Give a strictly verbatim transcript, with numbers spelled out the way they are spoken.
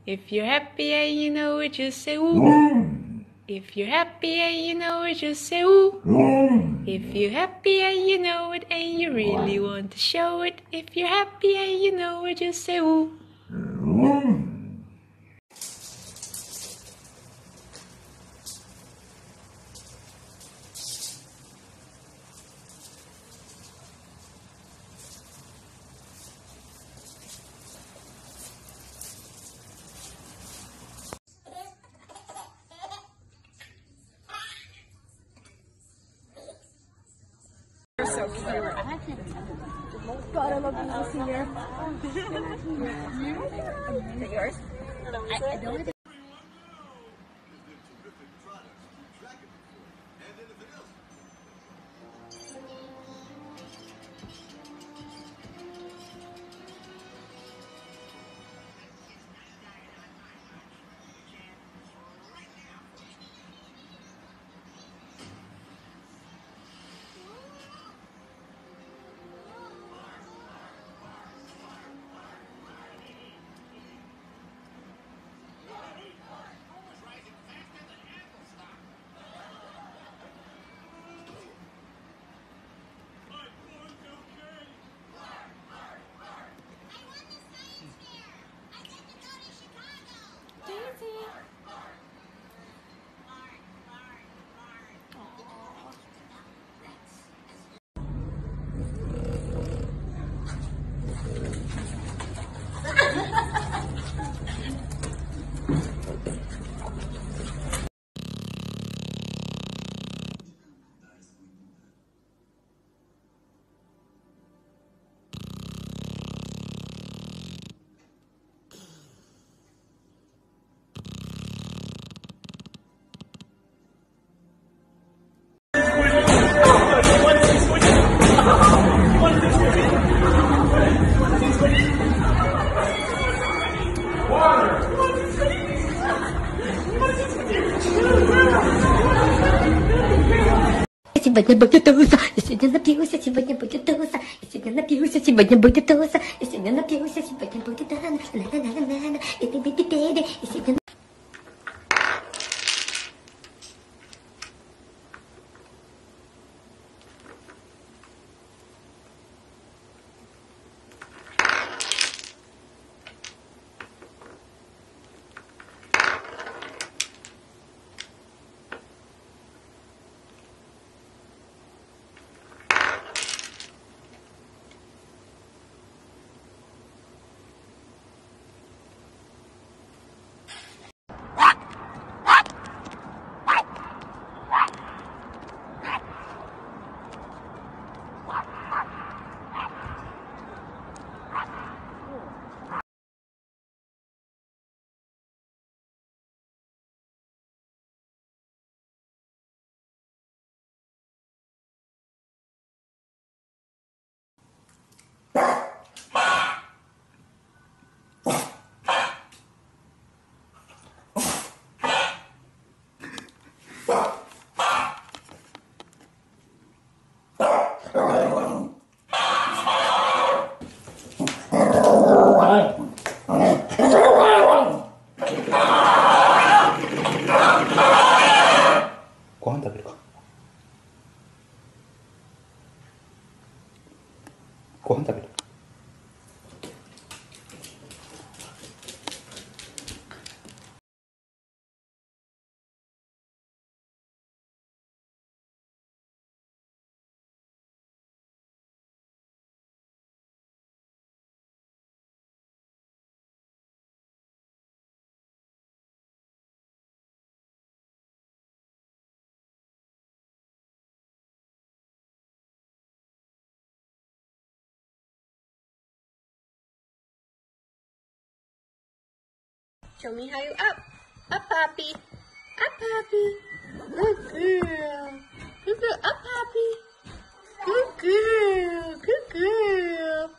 If you're happy and you know it, just say ooh. If you're happy and you know it, just say ooh. If you're happy and you know it and you really want to show it, if you're happy and you know it, just say ooh. You're so cute. God, I love you, Senior. Is it yours? I, I don't. Сегодня будет туса, я сегодня напьюся, сегодня будет туса, я сегодня напьюся, сегодня будет туса, я сегодня напьюся, сегодня будет тана, на-на-на-на-на, и ты-ты-ты-ты, и сегодня... ご飯食べるか。ご飯食べる。 Show me how you up. Up, Poppy. Up, Poppy. Good girl. Good girl. Up, Poppy. Good girl. Good girl.